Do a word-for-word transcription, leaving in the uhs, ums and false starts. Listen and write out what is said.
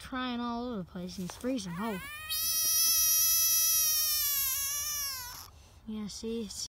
crying all over the place and it's freezing. Oh. Yeah, see, it's